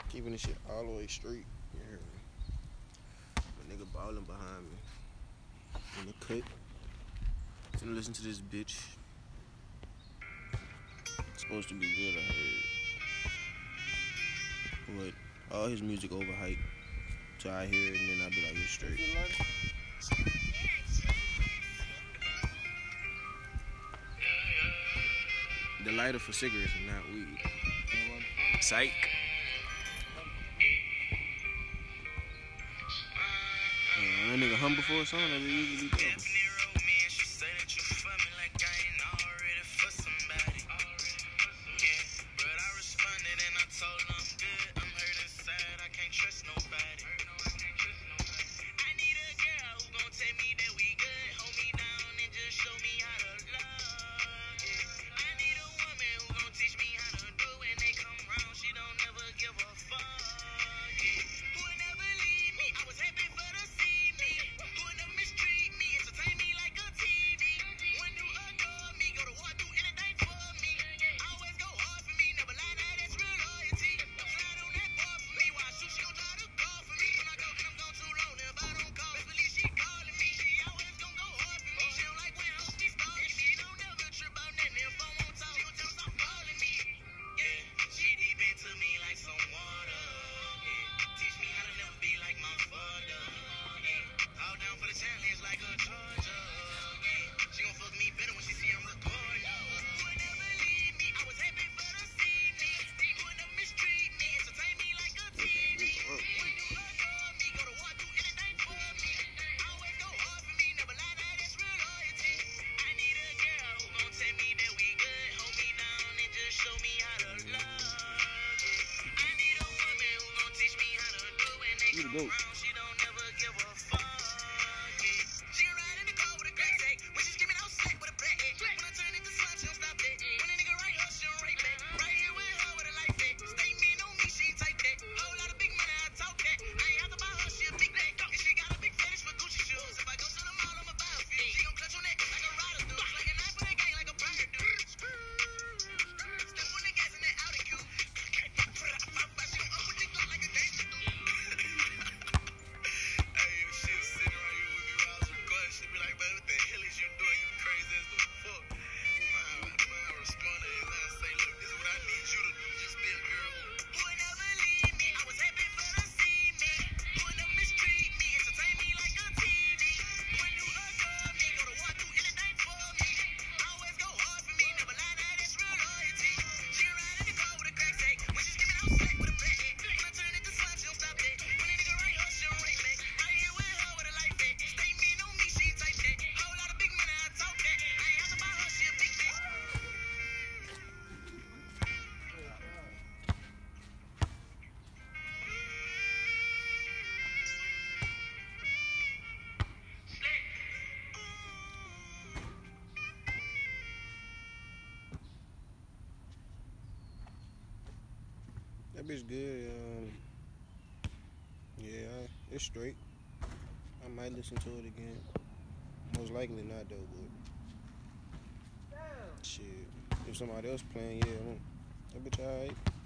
Keeping this shit all the way straight. You hear me? A nigga balling behind me. In the cut. Finna listen to this bitch. It's supposed to be good, I heard. But all his music overhyped. So I hear it and then I be like, it's straight. The lighter for cigarettes and not weed. Psych. That nigga hum before a song, that usually be tough. Go. That bitch good. Yeah, it's straight. I might listen to it again. Most likely not though, but shit. If somebody else playing, yeah, that bitch alright.